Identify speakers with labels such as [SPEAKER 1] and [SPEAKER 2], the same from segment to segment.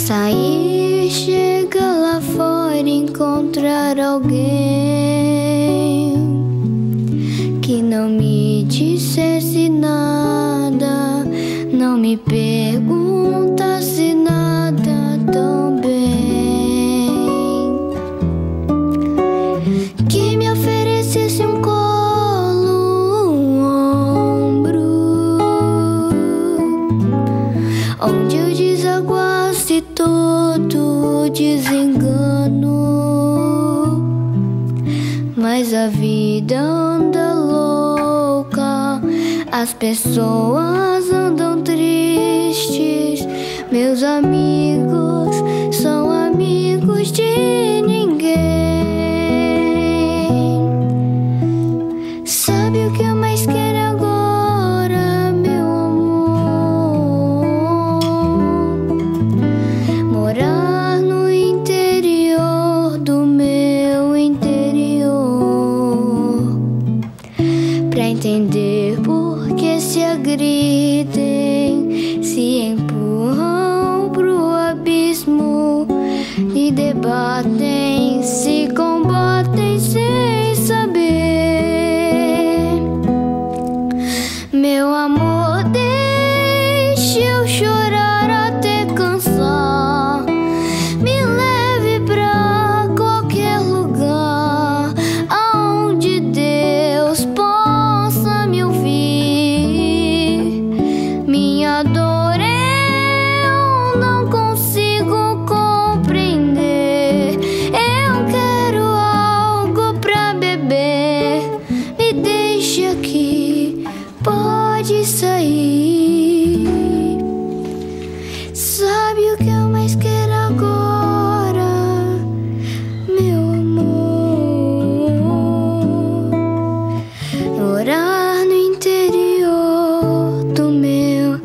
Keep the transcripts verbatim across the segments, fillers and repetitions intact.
[SPEAKER 1] Sair, chegar lá fora, encontrar alguém que não me dissesse nada, não me perguntasse nada também, que me oferecesse um colo, um ombro, onde eu desaguasse todo desengano. Mas a vida anda louca, as pessoas andam tristes, meus amigos são amigos de ninguém. Sabe o que eu mais quero agora, meu amor? Morar no interior do meu interior, pra entender por que se agridem, se empurram pro abismo e debatem, se combatem sem saber. Meu amor, deixe eu chorar até cansar, me leve pra qualquer lugar aonde Deus possa me ouvir. Minha dor eu não consigo compreender. Eu quero algo pra beber, me deixe aqui, pode sair. Sabe o que eu mais quero agora, meu amor? Morar no interior do meu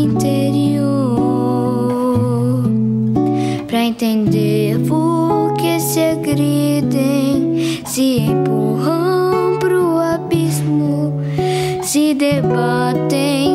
[SPEAKER 1] interior, pra entender por que se agridem, se empurram pro abismo, se debatem,